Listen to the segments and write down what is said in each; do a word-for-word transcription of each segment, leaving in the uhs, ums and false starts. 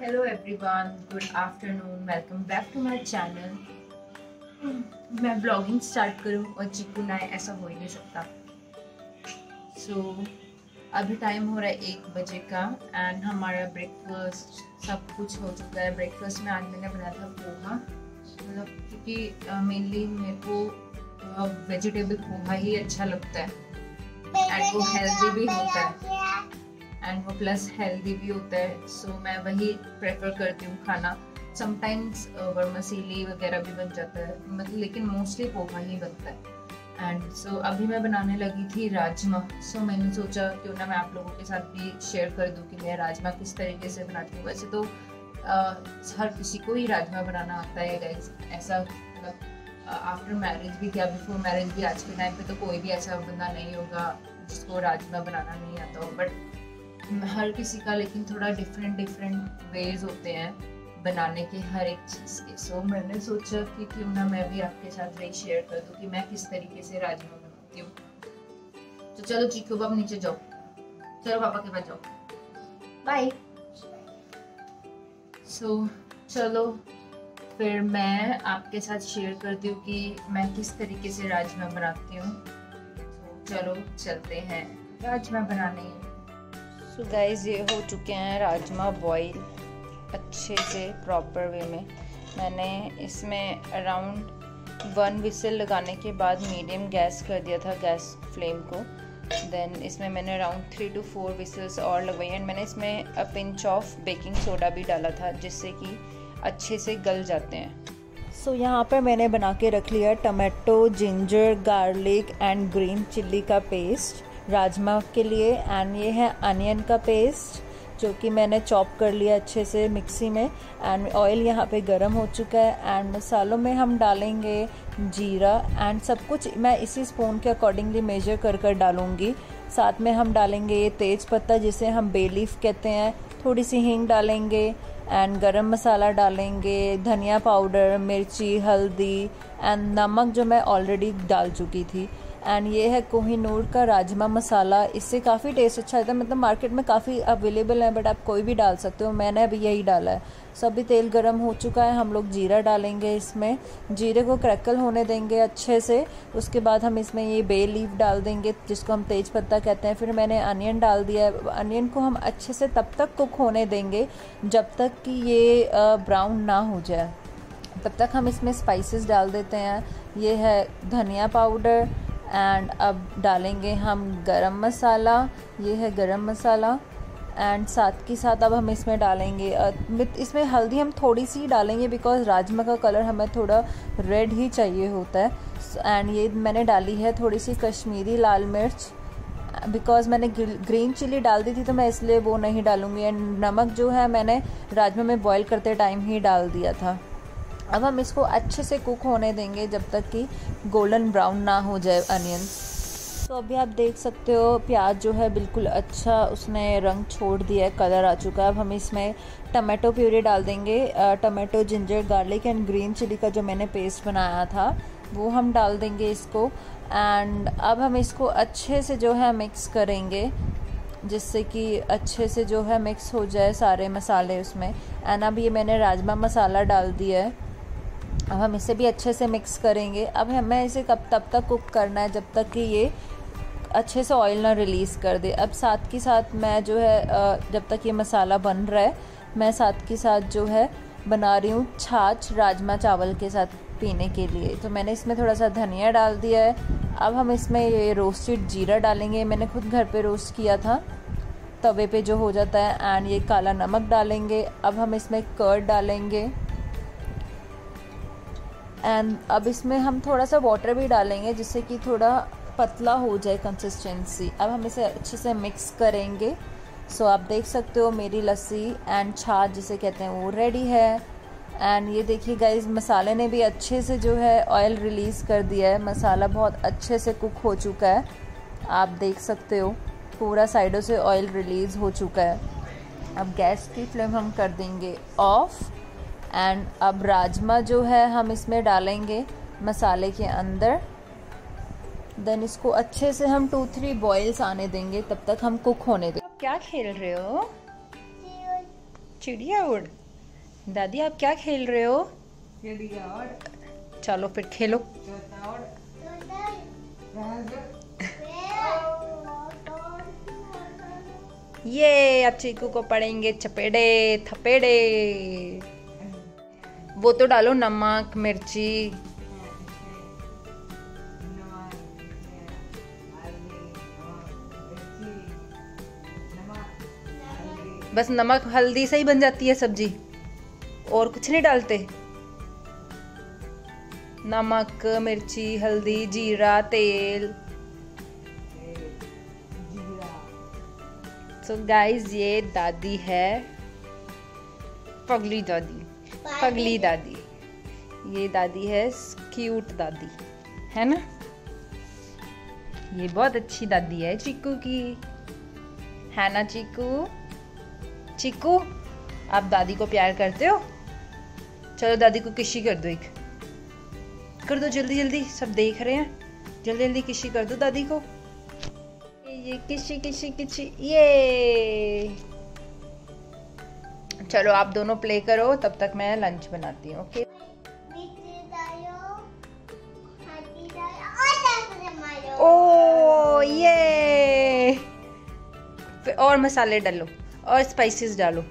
Hello everyone, good afternoon, welcome back to my channel. मैं blogging start करूं और चिकू ना ऐसा हो ही नहीं सकता। सो so, अभी टाइम हो रहा है एक बजे का एंड हमारा ब्रेकफास्ट सब कुछ हो चुका है। ब्रेकफास्ट में आज मैंने बनाया था पोहा, मतलब क्योंकि मेनली मेरे को वेजिटेबल पोहा ही अच्छा लगता है एंड वो हेल्दी भी होता है एंड वो प्लस हेल्दी भी होता है। सो so, मैं वही प्रेफर करती हूँ खाना। समटाइम्स वर्मसेली वगैरह भी बन जाता है, मतलब लेकिन मोस्टली पोहा ही बनता है। एंड सो so, अभी मैं बनाने लगी थी राजमा। सो so, मैंने सोचा क्यों ना मैं आप लोगों के साथ भी शेयर कर दूँ कि मैं राजमा किस तरीके से बनाती हूँ। वैसे तो uh, हर किसी को ही राजमा बनाना आता है गाइस, ऐसा मतलब आफ्टर मैरिज भी क्या बिफोर मैरिज भी आज के टाइम पे तो कोई भी ऐसा बंदा नहीं होगा जिसको राजमा बनाना नहीं आता हो। बट हर किसी का लेकिन थोड़ा डिफरेंट डिफरेंट वेज होते हैं बनाने के हर एक चीज़ के। सो so, मैंने सोचा कि क्यों ना मैं भी आपके साथ वही शेयर कर दूँ कि मैं किस तरीके से राजमा बनाती हूँ। तो चलो चीकू बाप नीचे जाओ, चलो पापा के पास जाओ, बाय। सो चलो फिर मैं आपके साथ शेयर करती हूँ कि मैं किस तरीके से राजमा बनाती हूँ। so, चलो चलते हैं राजमा बनाने। सो so गाइस, ये हो चुके हैं राजमा बॉईल अच्छे से प्रॉपर वे में। मैंने इसमें अराउंड वन विसल लगाने के बाद मीडियम गैस कर दिया था गैस फ्लेम को। देन इसमें मैंने around three two four whistles और लगवाई एंड मैंने इसमें a pinch of baking soda भी डाला था जिससे कि अच्छे से गल जाते हैं। सो so, यहाँ पर मैंने बना के रख लिया tomato, ginger, garlic and green chilli का पेस्ट राजमा के लिए। एंड ये है अनियन का पेस्ट जो कि मैंने चॉप कर लिया अच्छे से मिक्सी में। एंड ऑयल यहाँ पे गरम हो चुका है एंड मसालों में हम डालेंगे जीरा एंड सब कुछ मैं इसी स्पून के अकॉर्डिंगली मेजर कर कर डालूँगी। साथ में हम डालेंगे ये तेज पत्ता जिसे हम बे लीफ कहते हैं, थोड़ी सी हींग डालेंगे एंड गरम मसाला डालेंगे, धनिया पाउडर, मिर्ची, हल्दी एंड नमक जो मैं ऑलरेडी डाल चुकी थी। एंड ये है कोहिनूर का राजमा मसाला, इससे काफ़ी टेस्ट अच्छा आता है। मतलब मार्केट में काफ़ी अवेलेबल है बट आप कोई भी डाल सकते हो, मैंने अभी यही डाला है। सभी तेल गरम हो चुका है, हम लोग जीरा डालेंगे इसमें, जीरे को क्रैकल होने देंगे अच्छे से। उसके बाद हम इसमें ये बे लीफ डाल देंगे जिसको हम तेज पत्ता कहते हैं। फिर मैंने अनियन डाल दिया है। अनियन को हम अच्छे से तब तक कुक होने देंगे जब तक कि ये ब्राउन ना हो जाए, तब तक हम इसमें स्पाइसेस डाल देते हैं। ये है धनिया पाउडर एंड अब डालेंगे हम गरम मसाला, ये है गरम मसाला एंड साथ के साथ अब हम इसमें डालेंगे इसमें हल्दी हम थोड़ी सी डालेंगे बिकॉज राजमा का कलर हमें थोड़ा रेड ही चाहिए होता है। एंड ये मैंने डाली है थोड़ी सी कश्मीरी लाल मिर्च बिकॉज मैंने ग्रीन चिली डाल दी थी तो मैं इसलिए वो नहीं डालूँगी। एंड नमक जो है मैंने राजमा में बॉईल करते टाइम ही डाल दिया था। अब हम इसको अच्छे से कुक होने देंगे जब तक कि गोल्डन ब्राउन ना हो जाए अनियन। तो अभी आप देख सकते हो प्याज जो है बिल्कुल अच्छा उसने रंग छोड़ दिया है, कलर आ चुका है। अब हम इसमें टमाटो प्यूरी डाल देंगे, tomato, ginger, garlic and green chilli का जो मैंने पेस्ट बनाया था वो हम डाल देंगे इसको। एंड अब हम इसको अच्छे से जो है मिक्स करेंगे जिससे कि अच्छे से जो है मिक्स हो जाए सारे मसाले उसमें। एंड अब ये मैंने राजमा मसाला डाल दिया है, अब हम इसे भी अच्छे से मिक्स करेंगे। अब हमें इसे कब तब तक कुक करना है जब तक कि ये अच्छे से ऑयल ना रिलीज़ कर दे। अब साथ के साथ मैं जो है जब तक ये मसाला बन रहा है मैं साथ के साथ जो है बना रही हूँ छाछ राजमा चावल के साथ पीने के लिए। तो मैंने इसमें थोड़ा सा धनिया डाल दिया है। अब हम इसमें ये रोस्टेड जीरा डालेंगे, मैंने खुद घर पे रोस्ट किया था तवे पे जो हो जाता है। एंड ये काला नमक डालेंगे। अब हम इसमें कर्ड डालेंगे एंड अब इसमें हम थोड़ा सा वाटर भी डालेंगे जिससे कि थोड़ा पतला हो जाए कंसिस्टेंसी। अब हम इसे अच्छे से मिक्स करेंगे। सो आप देख सकते हो मेरी लस्सी एंड छाछ जिसे कहते हैं वो रेडी है। एंड ये देखिए गाइस, मसाले ने भी अच्छे से जो है ऑयल रिलीज़ कर दिया है, मसाला बहुत अच्छे से कुक हो चुका है। आप देख सकते हो पूरा साइडों से ऑयल रिलीज़ हो चुका है। अब गैस की फ्लेम हम कर देंगे ऑफ। एंड अब राजमा जो है हम इसमें डालेंगे मसाले के अंदर। देन इसको अच्छे से हम टू थ्री बॉइल्स आने देंगे, तब तक हम कुक होने देंगे। क्या खेल रहे हो? चिड़िया उड़ दादी आप क्या खेल रहे हो? चलो फिर खेलो। ये अब चीकू को पड़ेंगे चपेड़े थपेड़े। वो तो डालो नमक मिर्ची। बस नमक हल्दी से ही बन जाती है सब्जी, और कुछ नहीं डालते? नमक मिर्ची हल्दी जीरा तेल। सो so गाइस ये दादी है, पगली दादी, पगली दादी। ये दादी है क्यूट दादी, है ना? ये बहुत अच्छी दादी है चीकू की, है ना चीकू? चीकू आप दादी को प्यार करते हो? चलो दादी को किसी कर दो, एक कर दो जल्दी जल्दी, सब देख रहे हैं। जल्दी जल्दी किसी कर दो दादी को। ये किसी किसी किसी ये। चलो आप दोनों प्ले करो, तब तक मैं लंच बनाती हूँ। ओके ओ ये, और मसाले डालो और स्पाइसेस डालो।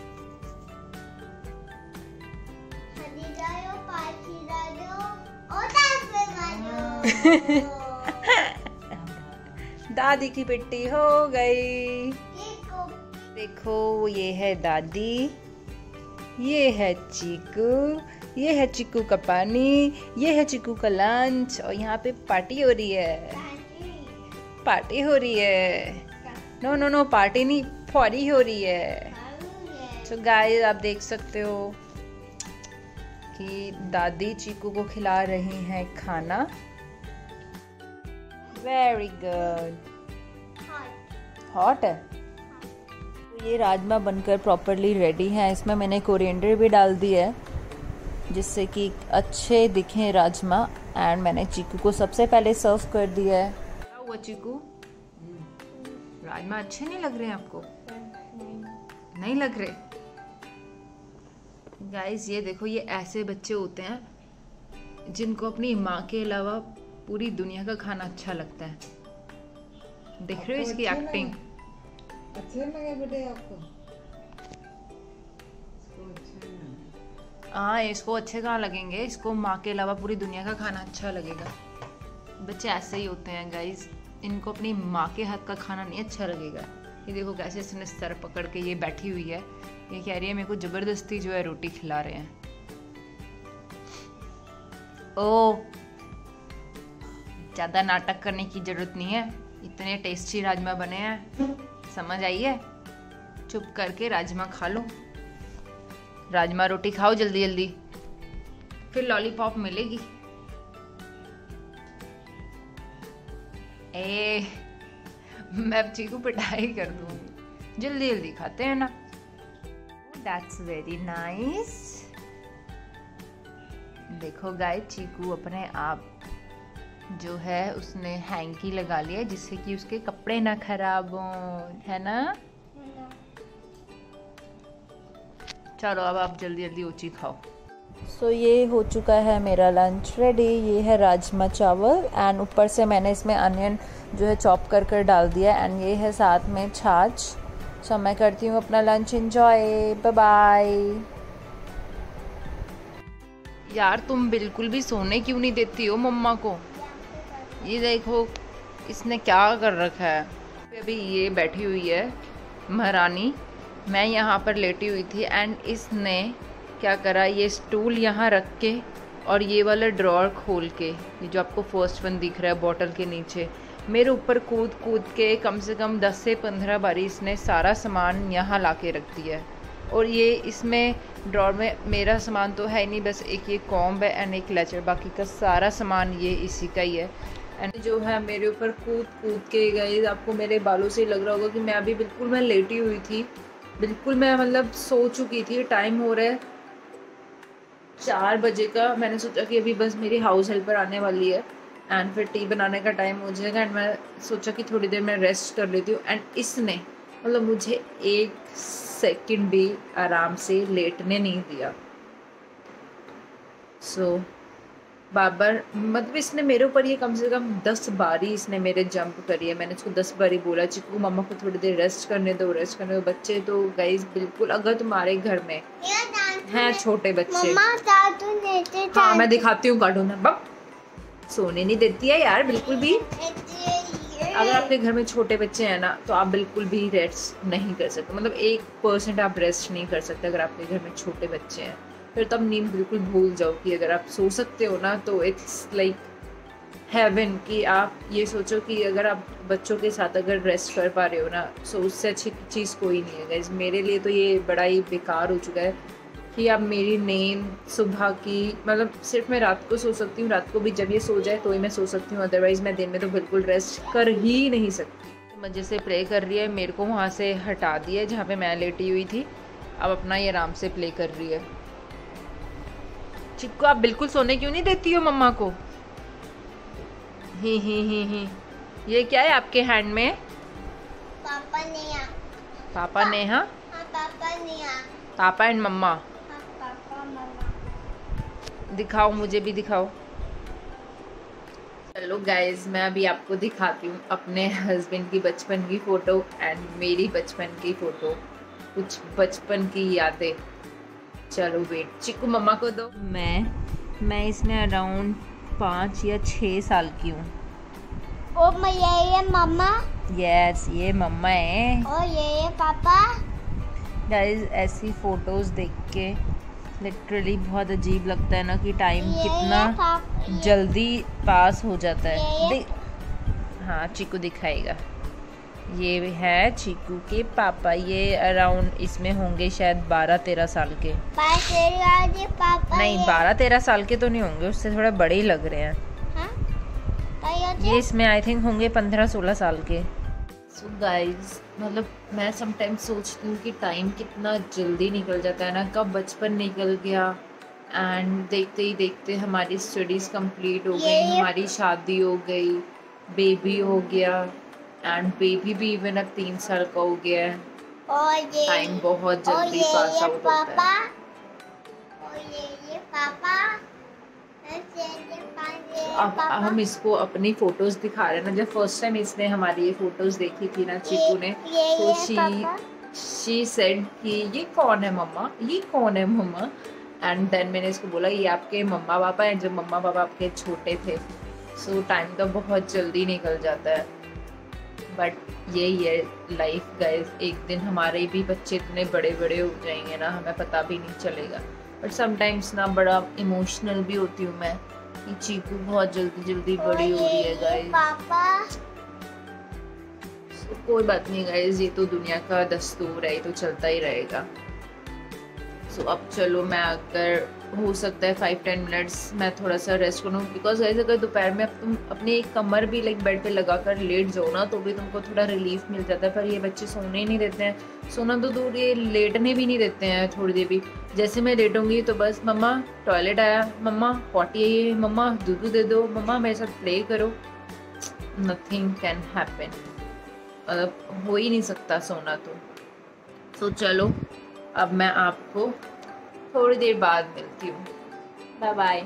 दादी की पिट्टी हो गई। देखो ये है दादी, ये है चीकू, ये है चीकू का पानी, ये है चीकू का लंच, और यहाँ पे पार्टी हो रही है। पार्टी हो रही है। नो नो नो पार्टी नहीं, फौरी हो रही है। तो गाइस आप देख सकते हो कि दादी चीकू को खिला रही हैं खाना। Very good. हॉट है। तो ये राजमा बनकर प्रॉपरली रेडी है। इसमें मैंने कोरिएंडर भी डाल दिया है जिससे कि अच्छे दिखें राजमा। एंड मैंने चीकू को सबसे पहले सर्व कर दिया है। क्या हुआ चीकू, राजमा अच्छे नहीं लग रहे हैं आपको? नहीं, नहीं लग रहे? गाइस ये देखो, ये ऐसे बच्चे होते हैं जिनको अपनी माँ के अलावा पूरी दुनिया का खाना अच्छा लगता है। देख रहे हो इसकी एक्टिंग? अच्छे लगे बेटे आपको? हाँ इसको अच्छे कहाँ लगेंगे, इसको माँ के अलावा पूरी दुनिया का खाना अच्छा लगेगा। बच्चे ऐसे ही होते हैं गाइस, इनको अपनी माँ के हाथ का खाना नहीं अच्छा लगेगा। ये देखो कैसे इसने सर पकड़ के ये बैठी हुई है, ये कह रही है मेरे को जबरदस्ती जो है रोटी खिला रहे हैं। ओ ज्यादा नाटक करने की जरूरत नहीं है, इतने टेस्टी राजमा बने हैं, समझ आई है? चुप करके राजमा खा लो। राजमा रोटी खाओ जल्दी जल्दी, फिर लॉलीपॉप मिलेगी। ए मैं अब चीकू पिटाई कर दूंगी, जल्दी जल्दी खाते हैं ना। That's very nice. देखो गाइस चीकू अपने आप जो है उसने हैंकी लगा लिया जिससे कि उसके कपड़े ना खराब हो, है ना? चलो अब आप जल्दी जल्दी ऊँची खाओ। सो so, ये हो चुका है मेरा लंच रेडी। ये है राजमा चावल एंड ऊपर से मैंने इसमें अनियन जो है चॉप कर कर डाल दिया एंड ये है साथ में छाछ। सो so, मैं करती हूँ अपना लंच एंजॉय। Bye bye. यार तुम बिल्कुल भी सोने क्यों नहीं देती हो मम्मा को? ये देखो इसने क्या कर रखा है। अभी ये बैठी हुई है महारानी, मैं यहाँ पर लेटी हुई थी एंड इसने क्या करा, ये स्टूल यहाँ रख के और ये वाला ड्रॉर खोल के, ये जो आपको फर्स्ट वन दिख रहा है बॉटल के नीचे, मेरे ऊपर कूद कूद के कम से कम दस से पंद्रह बारी इसने सारा सामान यहाँ ला के रख दिया है। और ये इसमें ड्रॉर में मेरा सामान तो है नहीं, बस एक ये कॉम्ब है एंड एक लेचर, बाकी का सारा सामान ये इसी का ही है। एंड जो है मेरे ऊपर कूद कूद के गई, आपको मेरे बालों से लग रहा होगा कि मैं अभी बिल्कुल मैं लेटी हुई थी, बिल्कुल मैं मतलब सो चुकी थी। टाइम हो रहा है चार बजे का। मैंने सोचा कि अभी बस मेरी हाउस हेल्पर आने वाली है एंड फिर टी बनाने का टाइम हो जाएगा एंड मैं सोचा कि थोड़ी देर मैं रेस्ट कर लेती हूँ। एंड इसने मतलब मुझे एक सेकंड भी आराम से लेटने नहीं दिया। सो so, बाबर मतलब इसने मेरे ऊपर ये कम से कम दस बारी इसने मेरे जंप करी है। मैंने इसको दस बारी बोला चिक्कू मम्मा को थोड़ी देर रेस्ट करने दो रेस्ट करने दो। बच्चे तो गाइस बिल्कुल, अगर तुम्हारे घर में हैं छोटे बच्चे, हाँ मैं दिखाती हूँ कार्टून, बब सोने नहीं देती है यार बिल्कुल भी। अगर आपके घर में छोटे बच्चे हैं ना तो आप बिल्कुल भी रेस्ट नहीं कर सकते, मतलब एक परसेंट आप रेस्ट नहीं कर सकते अगर आपके घर में छोटे बच्चे हैं। फिर तब नींद बिल्कुल भूल जाओ कि अगर आप सो सकते हो ना तो इट्स लाइक हेवन। कि आप ये सोचो कि अगर आप बच्चों के साथ अगर रेस्ट कर पा रहे हो ना, सो उससे अच्छी चीज़ कोई नहीं है गाइस। मेरे लिए तो ये बड़ा ही बेकार हो चुका है कि अब मेरी नींद सुबह की, मतलब सिर्फ मैं रात को सो सकती हूँ, रात को भी जब ये सो जाए तो ही मैं सो सकती हूँ, अदरवाइज़ मैं दिन में तो बिल्कुल रेस्ट कर ही नहीं सकती। मज़े से प्ले कर रही है, मेरे को वहाँ से हटा दिया जहाँ पे मैं लेटी हुई थी, अब अपना ये आराम से प्ले कर रही है। चिक्कू आप बिल्कुल सोने क्यों नहीं देती हो मम्मा को? ही ही ही ही ये क्या है आपके हैंड में? पापा नेहा। पापा नेहा? हाँ पापा नेहा। पापा एंड मम्मा। हाँ पापा मम्मा। दिखाओ, मुझे भी दिखाओ। चलो गाइज मैं अभी आपको दिखाती हूँ अपने हस्बैंड की बचपन की फ़ोटो एंड मेरी बचपन की फ़ोटो, कुछ बचपन की यादें। चलो वेट, चिक्कू मम्मा को दो। मैं मैं इसमें अराउंड पाँच या छः साल की हूँ। ओ मैं ये ये मम्मा। यस ये मम्मा है। और ये ये पापा। गाइस ऐसी फोटोज़ देख के लिटरली बहुत अजीब लगता है ना कि टाइम ये कितना ये पाप- ये- जल्दी पास हो जाता है। ये- देख, हाँ चिक्कू दिखाएगा। ये है चिक्कू के पापा, ये अराउंड इसमें होंगे शायद बारह तेरह साल के। बस मेरे वाले पापा नहीं ये- बारह तेरह साल के तो नहीं होंगे, उससे थोड़ा बड़े ही लग रहे हैं। हाँ? तो ये होते- ये इसमें आई थिंक होंगे पंद्रह सोलह साल के। सो गाइस मतलब मैं समटाइम्स सोचती हूँ कि टाइम कितना जल्दी निकल जाता है ना, कब बचपन निकल गया। एंड देखते ही देखते हमारी स्टडीज़ कंप्लीट हो गई, ये- हमारी शादी हो गई, बेबी हो गया एंड बेबी भी इवन अब तीन साल का हो गया है। और ये टाइम बहुत और जल्दी ये पास ये आउट होता पापा। है। और ये ये पापा। ऐसे ये पापा, ये अब पापा। हम इसको अपनी फोटोज दिखा रहे हैं ना। जब फर्स्ट टाइम इसने हमारी ये फोटोज देखी थी ना चिक्कू ने, ये तो ये शी पापा। शी सेड कि ये कौन है मम्मा, ये कौन है मम्मा। एंड देन मैंने इसको बोला ये आपके मम्मा पापा हैं जब मम्मा पापा आपके छोटे थे। सो टाइम तो बहुत जल्दी निकल जाता है, बट यही है लाइफ गाइस। एक दिन हमारे भी बच्चे इतने बड़े बड़े हो जाएंगे ना, हमें पता भी नहीं चलेगा। बट समटाइम्स ना बड़ा इमोशनल भी होती हूँ मैं कि चीकू बहुत जल्दी जल्दी बड़ी हो रही है गाइस। पापा। so, कोई बात नहीं गाइस, ये तो दुनिया का दस्तूर है, ये तो चलता ही रहेगा। सो so, अब चलो मैं अगर हो सकता है फाइव टेन मिनट्स मैं थोड़ा सा रेस्ट करूँ, बिकॉज गाइस अगर दोपहर में अब तुम अपनी एक कमर भी लाइक बेड पे लगा कर लेट जाओ ना तो भी तुमको थोड़ा रिलीफ मिल जाता है। पर ये बच्चे सोने ही नहीं देते हैं, सोना तो दूर ये लेटने भी नहीं देते हैं थोड़ी देर भी। जैसे मैं लेटूंगी तो बस मम्मा टॉयलेट आया, मम्मा पॉटी आई है, मम्मा दूध दे दो, मम्मा मेरे साथ प्ले करो। नथिंग कैन हैपन, मतलब हो ही नहीं सकता सोना तो। तो चलो अब मैं आपको थोड़ी देर बाद मिलती हूँ, बाय बाय।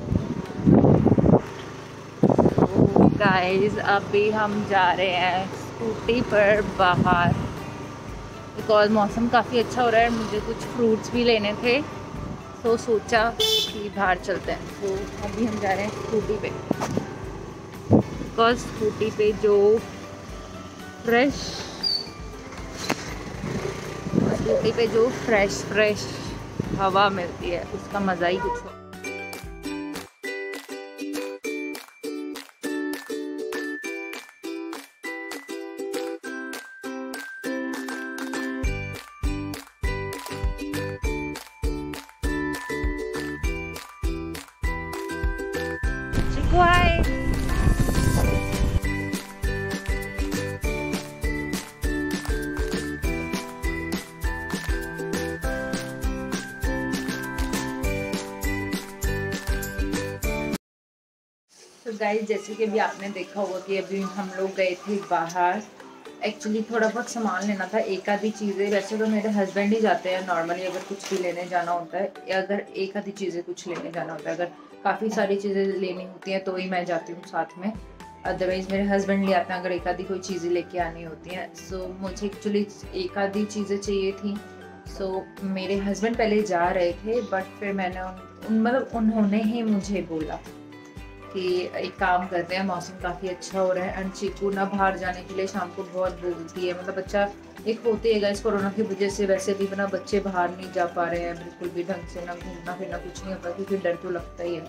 गाइस अभी हम जा रहे हैं स्कूटी पर बाहर, बिकॉज मौसम काफ़ी अच्छा हो रहा है। मुझे कुछ फ्रूट्स भी लेने थे तो सोचा कि बाहर चलते हैं। तो अभी हम जा रहे हैं स्कूटी पे, बिकॉज स्कूटी पे जो फ्रेश स्कूटी पे जो फ्रेश फ्रेश हवा मिलती है उसका मज़ा ही कुछ हो। चिक्कू हाय। तो गाइस जैसे कि अभी आपने देखा होगा कि अभी हम लोग गए थे बाहर एक्चुअली थोड़ा बहुत सामान लेना था, एक आधी चीज़ें। वैसे तो मेरे हस्बैंड ही जाते हैं नॉर्मली अगर कुछ भी लेने जाना होता है, या अगर एक आधी चीज़ें कुछ लेने जाना होता है। अगर काफ़ी सारी चीज़ें लेनी होती हैं तो ही मैं जाती हूँ साथ में, अदरवाइज़ मेरे हस्बैंड ले आते हैं अगर एक आधी कोई चीज़ें लेके आनी होती हैं। सो so, मुझे एक्चुअली एक आधी चीज़ें चाहिए थी। सो so, मेरे हस्बैंड पहले जा रहे थे, बट फिर मैंने उन मतलब उन्होंने ही मुझे बोला कि एक काम करते हैं, मौसम काफ़ी अच्छा हो रहा है। एंड चीकू ना बाहर जाने के लिए शाम को बहुत बोलती है, मतलब बच्चा एक होती है इस कोरोना की वजह से, वैसे भी ना बच्चे बाहर नहीं जा पा रहे हैं बिल्कुल भी ढंग से, ना घूमना फिरना कुछ नहीं होता क्योंकि डर तो लगता ही है।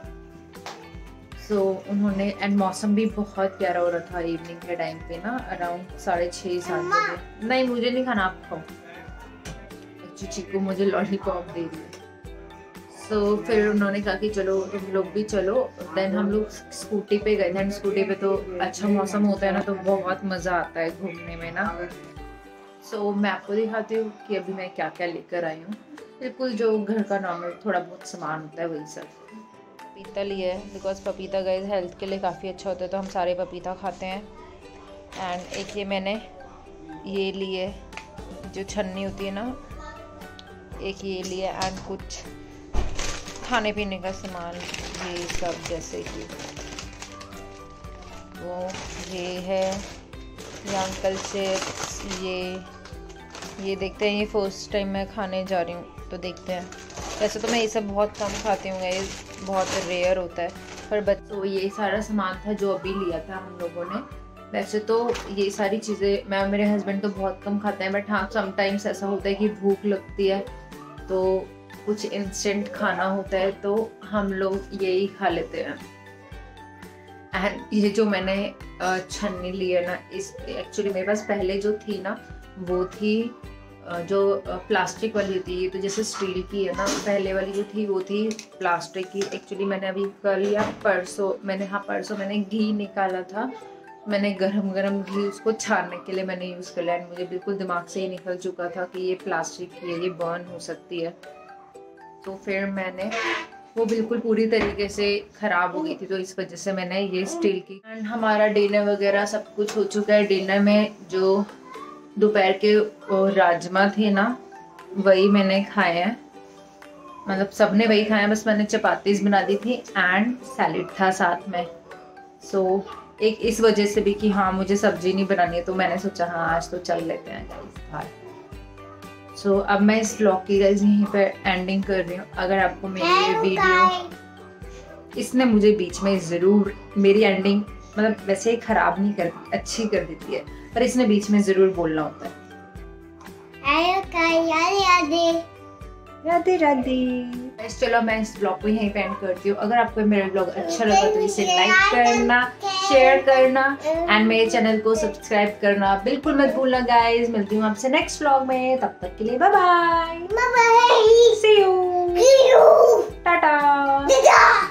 सो so, उन्होंने एंड मौसम भी बहुत प्यारा हो रहा था इवनिंग के टाइम पे ना, अराउंड साढ़े छः सात बजे। नहीं मुझे नहीं खाना, आप खाओ। एक्चुअली चीकू मुझे लॉलीपॉप दे रही है। तो so, फिर उन्होंने कहा कि चलो तुम लोग भी चलो। देन हम लोग स्कूटी पे गए थे, एंड स्कूटी पे तो अच्छा मौसम होता है ना तो बहुत मज़ा आता है घूमने में ना। सो so, मैं आपको दिखाती हूँ कि अभी मैं क्या क्या लेकर आई हूँ। बिल्कुल जो घर का नॉर्मल थोड़ा बहुत सामान होता है वही सब। पपीता लिया है बिकॉज पपीता गाइस हेल्थ के लिए काफ़ी अच्छा होता है, तो हम सारे पपीता खाते हैं। एंड एक ये मैंने ये लिए जो छन्नी होती है ना, एक ये लिए। एंड कुछ खाने पीने का सामान ये सब, जैसे कि वो ये है ये अंकल चिप्स, ये ये देखते हैं, ये फर्स्ट टाइम मैं खाने जा रही हूँ तो देखते हैं। वैसे तो मैं ये सब बहुत कम खाती हूँ, ये बहुत रेयर होता है, पर बच्चों तो ये सारा सामान था जो अभी लिया था हम लोगों ने। वैसे तो ये सारी चीज़ें मैं और मेरे हस्बैंड तो बहुत कम खाते हैं, बट हाँ समटाइम्स ऐसा होता है कि भूख लगती है तो कुछ इंस्टेंट खाना होता है तो हम लोग यही खा लेते हैं। एंड ये जो मैंने छन्नी ली है ना, इस एक्चुअली मेरे पास पहले जो थी ना वो थी जो प्लास्टिक वाली होती है, तो जैसे स्टील की है ना, पहले वाली जो थी वो थी प्लास्टिक की। एक्चुअली मैंने अभी कल या परसों मैंने हाँ परसों मैंने घी निकाला था, मैंने गरम गरम घी उसको छानने के लिए मैंने यूज़ कर लिया। एंड मुझे बिल्कुल दिमाग से ही निकल चुका था कि ये प्लास्टिक की है, ये बर्न हो सकती है। तो फिर मैंने वो बिल्कुल पूरी तरीके से ख़राब हो गई थी, तो इस वजह से मैंने ये स्टील की। एंड हमारा डिनर वगैरह सब कुछ हो चुका है। डिनर में जो दोपहर के राजमा थे ना वही मैंने खाए हैं, मतलब सबने वही खाए हैं, बस मैंने चपातीस बना दी थी एंड सैलेड था साथ में। सो so, एक इस वजह से भी कि हाँ मुझे सब्जी नहीं बनानी है, तो मैंने सोचा हाँ आज तो चल लेते हैं बाहर। सो so, अब मैं इस ब्लॉग की गाइस यहीं पर एंडिंग कर रही हूँ। अगर आपको मेरी ये वीडियो, इसने मुझे बीच में ज़रूर मेरी एंडिंग मतलब वैसे ही ख़राब नहीं कर अच्छी कर देती है, पर इसने बीच में ज़रूर बोलना होता है। राधे राधे। चलो मैं इस ब्लॉग को यहीं पे एंड करती हूँ। अगर आपको मेरा ब्लॉग अच्छा लगा तो इसे लाइक करना, शेयर करना एंड मेरे चैनल को सब्सक्राइब करना बिल्कुल मत भूलना गाइस। मिलती हूँ आपसे नेक्स्ट ब्लॉग में, तब तक के लिए bye bye, see you, Tata.